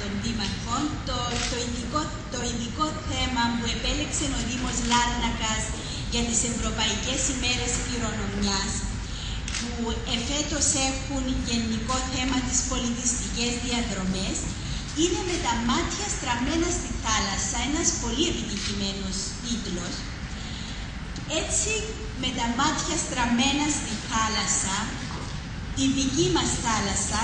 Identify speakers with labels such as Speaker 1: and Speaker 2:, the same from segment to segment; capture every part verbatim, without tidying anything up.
Speaker 1: των δήμαρχων το, το, ειδικό, το ειδικό θέμα που επέλεξε ο Δήμος Λάρνακας για τις Ευρωπαϊκές ημέρες κληρονομιάς, που εφέτος έχουν γενικό θέμα τις πολιτιστικές διαδρομές, είναι «Με τα μάτια στραμμένα στη θάλασσα», ένας πολύ επιτυχημένος τίτλος. Έτσι, με τα μάτια στραμμένα στη θάλασσα, τη δική μας θάλασσα,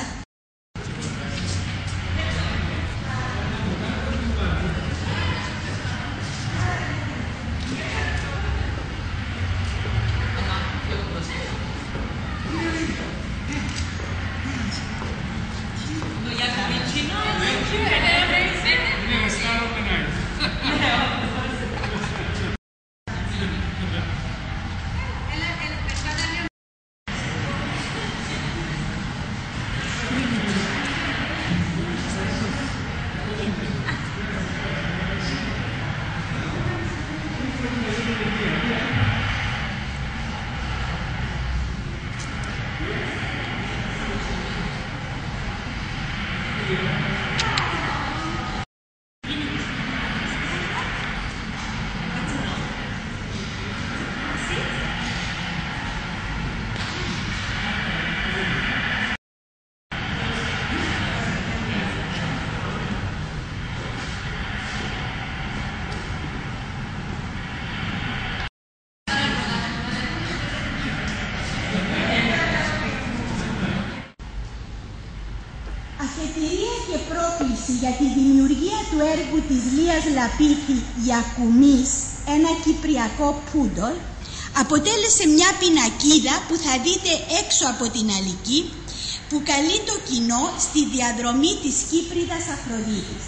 Speaker 1: αφετηρία και πρόκληση για τη δημιουργία του έργου της Λίας Λαπίθη «Γιακουμής», ένα κυπριακό πούντολ, αποτέλεσε μια πινακίδα που θα δείτε έξω από την Αλική, που καλεί το κοινό στη διαδρομή της Κύπριδας Αφροδίτης.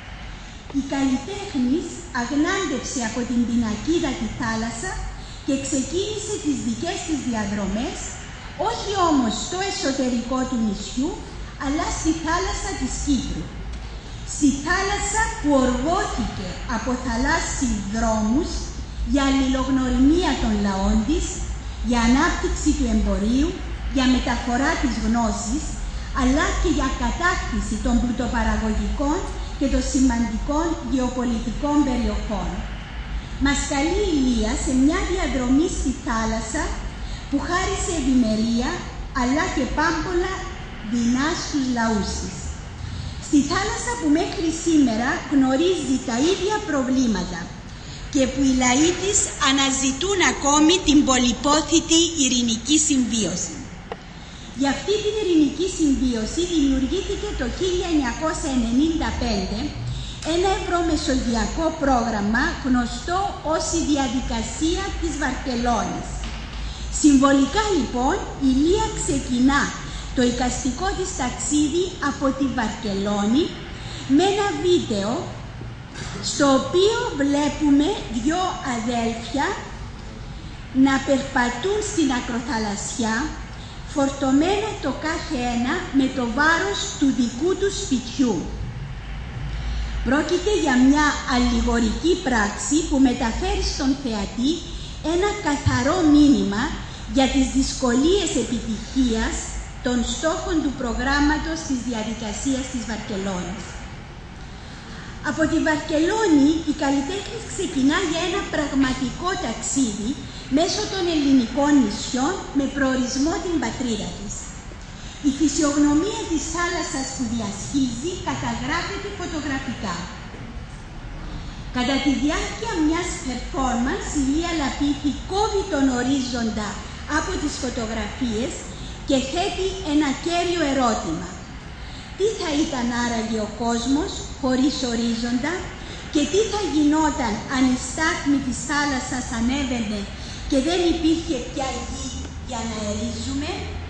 Speaker 1: Η καλλιτέχνης αγνάντευσε από την πινακίδα τη θάλασσα και ξεκίνησε τις δικές της διαδρομές, όχι όμως στο εσωτερικό του νησιού, αλλά στη θάλασσα της Κύπρου. Στη θάλασσα που οργώθηκε από θαλάσσιους δρόμους για αλληλογνωριμία των λαών της, για ανάπτυξη του εμπορίου, για μεταφορά της γνώσης, αλλά και για κατάκτηση των πλουτοπαραγωγικών και των σημαντικών γεωπολιτικών περιοχών. Μας καλεί η Λία σε μια διαδρομή στη θάλασσα που χάρισε ευημερία, αλλά και πάμπολα δεινά στους λαούς της. Στη θάλασσα που μέχρι σήμερα γνωρίζει τα ίδια προβλήματα και που οι λαοί της αναζητούν ακόμη την πολυπόθητη ειρηνική συμβίωση. Για αυτή την ειρηνική συμβίωση δημιουργήθηκε το χίλια εννιακόσια ενενήντα πέντε ένα ευρωμεσογειακό πρόγραμμα γνωστό ως η διαδικασία της Βαρκελόνης. Συμβολικά λοιπόν η Λία ξεκινά το εικαστικό της ταξίδι από τη Βαρκελόνη με ένα βίντεο στο οποίο βλέπουμε δυο αδέλφια να περπατούν στην ακροθαλασσιά, φορτωμένα το κάθε ένα με το βάρος του δικού του σπιτιού. Πρόκειται για μια αλληγορική πράξη που μεταφέρει στον θεατή ένα καθαρό μήνυμα για τις δυσκολίες επιτυχίας των στόχων του προγράμματος της διαδικασίας της Βαρκελόνης. Από τη Βαρκελόνη η καλλιτέχνης ξεκινά για ένα πραγματικό ταξίδι μέσω των ελληνικών νησιών με προορισμό την πατρίδα της. Η φυσιογνωμία της θάλασσας που διασχίζει καταγράφεται φωτογραφικά. Κατά τη διάρκεια μιας performance, η Λία Λαπίθη κόβει τον ορίζοντα από τις φωτογραφίες και θέτει ένα κέριο ερώτημα. Τι θα ήταν άραγε ο κόσμος χωρίς ορίζοντα και τι θα γινόταν αν η στάθμη της θάλασσας ανέβαινε και δεν υπήρχε πια γη για να ερίζουμε?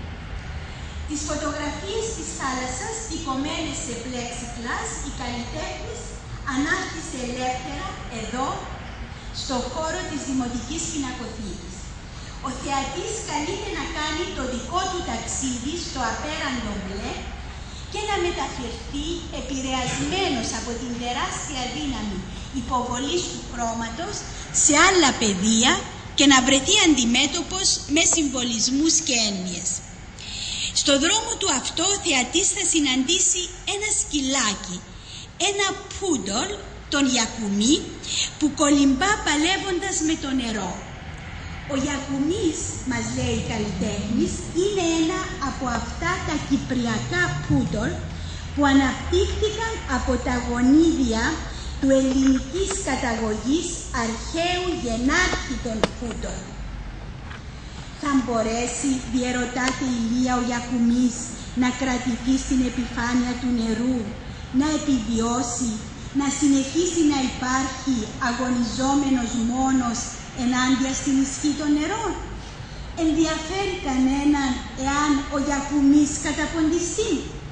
Speaker 1: Τις φωτογραφίες της θάλασσας τυπωμένες σε πλέξικλας, η καλλιτέχνης ανάρτησε ελεύθερα εδώ, στο χώρο της Δημοτικής Πινακοθήκης. Ο θεατής καλείται να κάνει το δικό του ταξίδι στο απέραντο μπλε και να μεταφερθεί επηρεασμένος από την τεράστια δύναμη υποβολής του χρώματος σε άλλα πεδία και να βρεθεί αντιμέτωπος με συμβολισμούς και έννοιες. Στο δρόμο του αυτό ο θεατής θα συναντήσει ένα σκυλάκι, ένα πούντολ, τον Γιακουμί, που κολυμπά παλεύοντας με το νερό. Ο Γιακουμής, μας λέει η καλλιτέχνης, είναι ένα από αυτά τα κυπριακά πούντολ που αναπτύχθηκαν από τα γονίδια του ελληνικής καταγωγής αρχαίου γενάρχη των πούντολ. Θα μπορέσει, διερωτάται η Λία, ο Γιακουμής να κρατηθεί στην επιφάνεια του νερού, να επιβιώσει, να συνεχίσει να υπάρχει αγωνιζόμενος μόνος ενάντια στην ισχύ των νερών? Ενδιαφέρει κανέναν εάν ο Γιακουμής καταποντιστεί?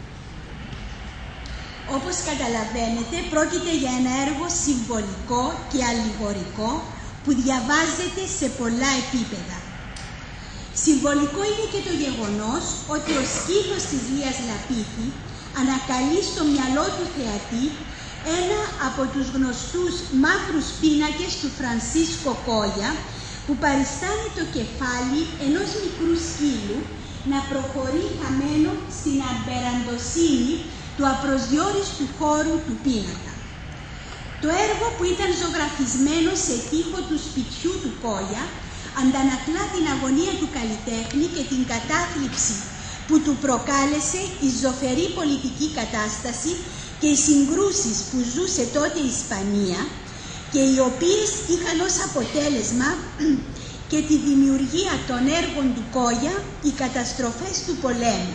Speaker 1: Όπως καταλαβαίνετε, πρόκειται για ένα έργο συμβολικό και αλληγορικό που διαβάζεται σε πολλά επίπεδα. Συμβολικό είναι και το γεγονός ότι ο σκύλος της Λίας Λαπίθη ανακαλεί στο μυαλό του θεατή ένα από τους γνωστούς μαύρους πίνακες του Φρανσίσκο Κόγια, που παριστάνει το κεφάλι ενός μικρού σκύλου να προχωρεί χαμένο στην αμπεραντοσύνη του απροσδιόριστου χώρου του πίνακα. Το έργο, που ήταν ζωγραφισμένο σε τοίχο του σπιτιού του Κόγια, αντανακλά την αγωνία του καλλιτέχνη και την κατάθλιψη που του προκάλεσε η ζωφερή πολιτική κατάσταση και οι συγκρούσεις που ζούσε τότε η Ισπανία και οι οποίες είχαν ως αποτέλεσμα και τη δημιουργία των έργων του Κόγια, οι καταστροφές του πολέμου.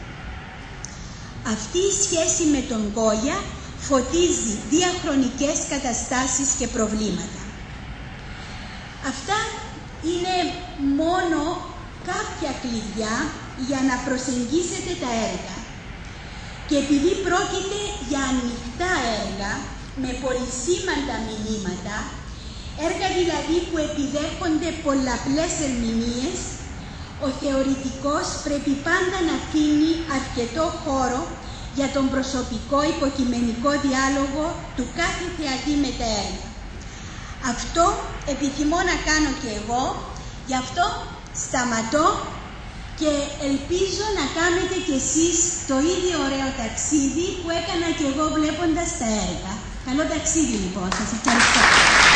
Speaker 1: Αυτή η σχέση με τον Κόγια φωτίζει διαχρονικές καταστάσεις και προβλήματα. Αυτά είναι μόνο κάποια κλειδιά για να προσεγγίσετε τα έργα. Και επειδή πρόκειται για ανοιχτά έργα, με πολυσήμαντα μηνύματα, έργα δηλαδή που επιδέχονται πολλαπλές ερμηνείες, ο θεωρητικός πρέπει πάντα να αφήνει αρκετό χώρο για τον προσωπικό υποκειμενικό διάλογο του κάθε θεατή με τα έργα. Αυτό επιθυμώ να κάνω και εγώ, γι' αυτό σταματώ και ελπίζω να κάνετε κι εσείς το ίδιο ωραίο ταξίδι που έκανα κι εγώ βλέποντας τα έργα. Καλό ταξίδι λοιπόν, σας ευχαριστώ.